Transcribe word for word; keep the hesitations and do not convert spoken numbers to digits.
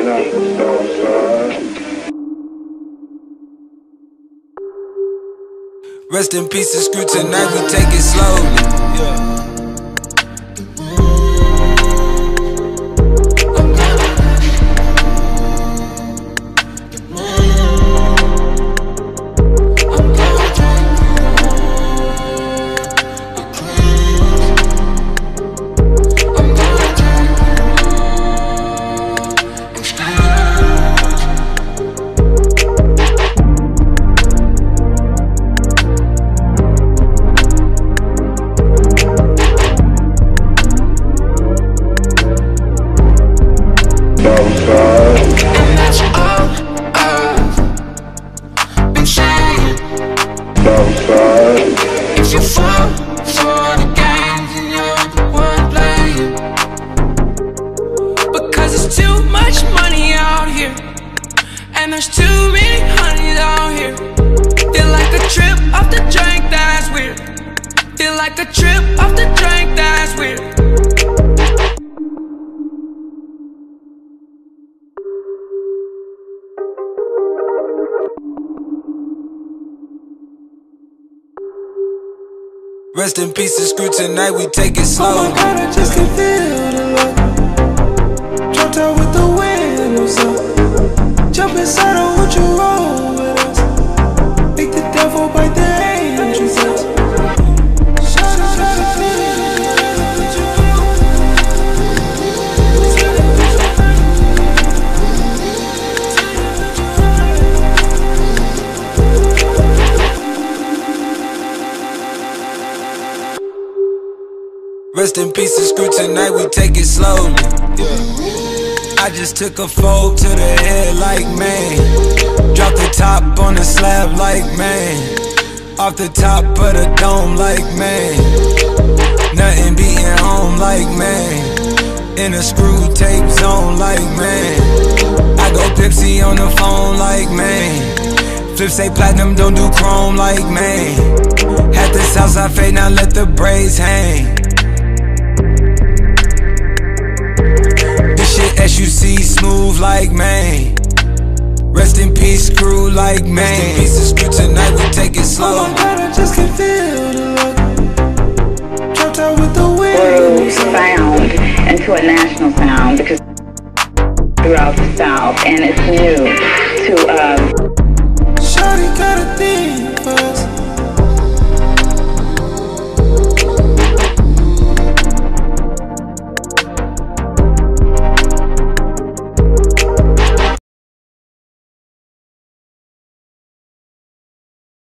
Rest in peace and screw tonight, we take it slowly. Yeah. If you fall for the games and you're the one playing, because there's too much money out here, and there's too many honeys out here. Feel like a trip off the drink, that's weird. Feel like a trip off the drink, that's weird. Rest in peace and screw tonight, we take it slow. Oh my God, I just can feel the love. Dropped out with the windows up. Jump inside, I want you roll with us. Make the devil bite the angels out. Rest in peace and screw tonight, we take it slowly. Yeah. I just took a fold to the head like man. Drop the top on the slab like man. Off the top of the dome like man. Nothing beating home like man. In a screw tape zone like man. I go Pepsi on the phone like man. Flip say platinum, don't do chrome like man. Had the Southside fade, now let the braids hang. S U C smooth like man. Rest in peace, screw like man. Rest in peace and screw tonight, we take it slow. Oh my God, I just can feel the love. Dropped out with the wind. Grew sound into a national sound because throughout the South, and it's new to um. Shawty got a thing.